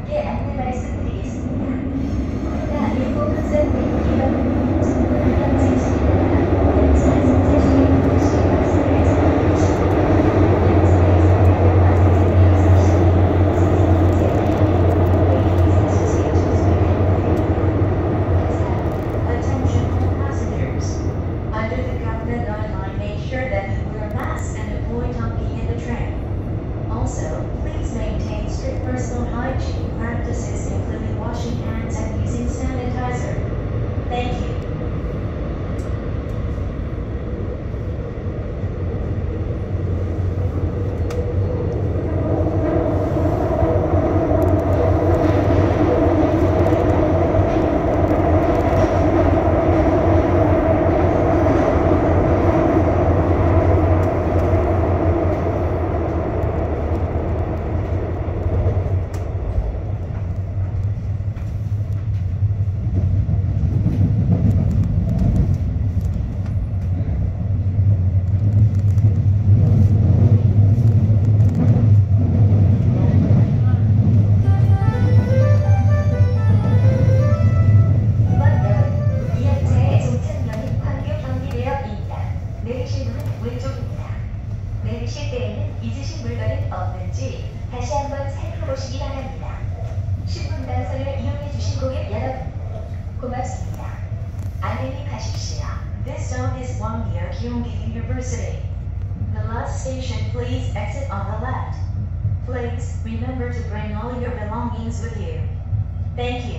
함께 안내 말씀드리겠습니다. 우리가 일부 컨셉 기반 정보를 Attention all passengers. Under the government guideline, make sure that you wear masks and avoid talking in the train. Also, please maintain strict personal hygiene practices, including washing hands and using sanitizer. Thank you. 내리실 문은 왼쪽입니다. 내리실 때에는 잊으신 물건은 없는지 다시 한번 살펴보시기 바랍니다. 신분 단서를 이용해 주신 고객 여러분, 고맙습니다. 안녕히 가십시오. This zone is Gwangneuk Kyunghee University. The last station, please exit on the left. Please remember to bring all your belongings with you. Thank you.